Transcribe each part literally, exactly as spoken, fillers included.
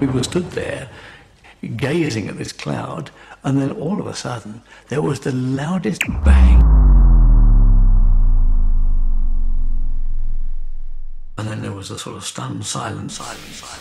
We were stood there, gazing at this cloud, and then all of a sudden, there was the loudest bang. And then there was a sort of stunned silence, silence, silence.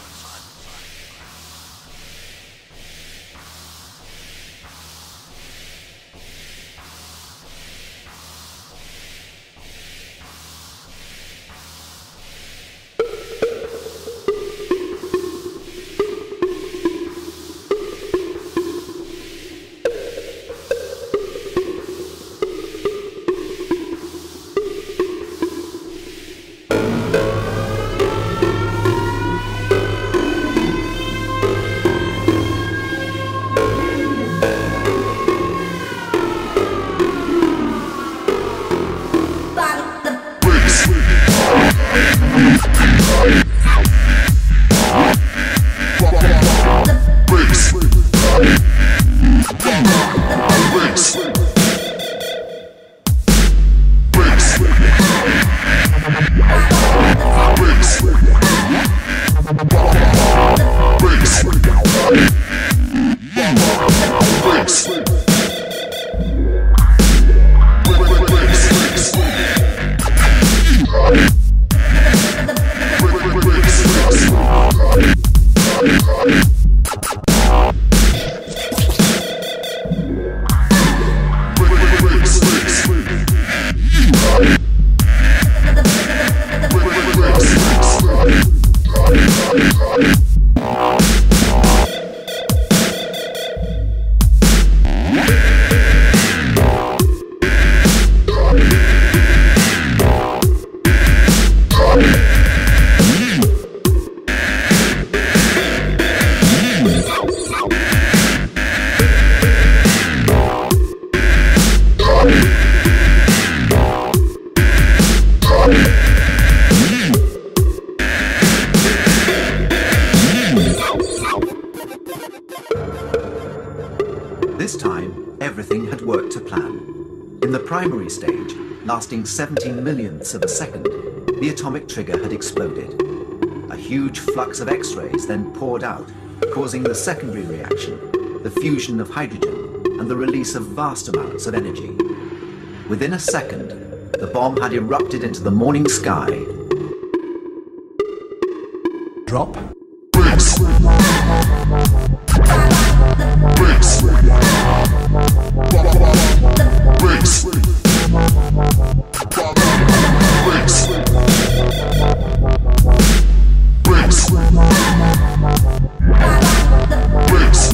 This time, everything had worked to plan. In the primary stage, lasting seventeen millionths of a second, the atomic trigger had exploded. A huge flux of X-rays then poured out, causing the secondary reaction, the fusion of hydrogen, and the release of vast amounts of energy. Within a second, the bomb had erupted into the morning sky. Drop. Bricks. Bricks. Bricks. Bricks. Bricks. Bricks.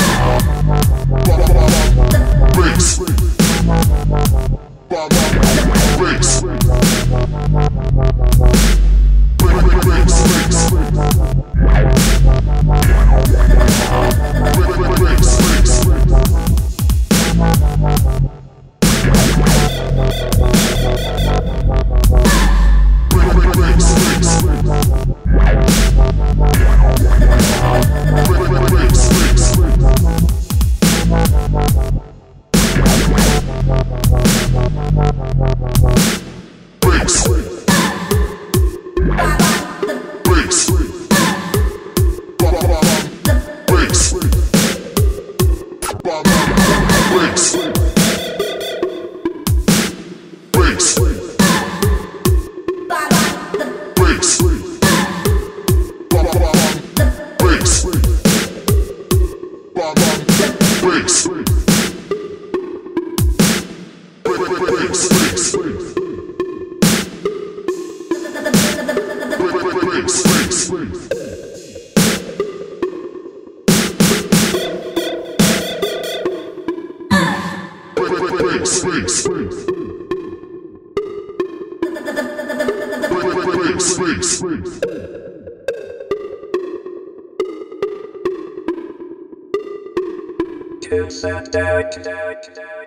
Bricks. Bricks. To set out,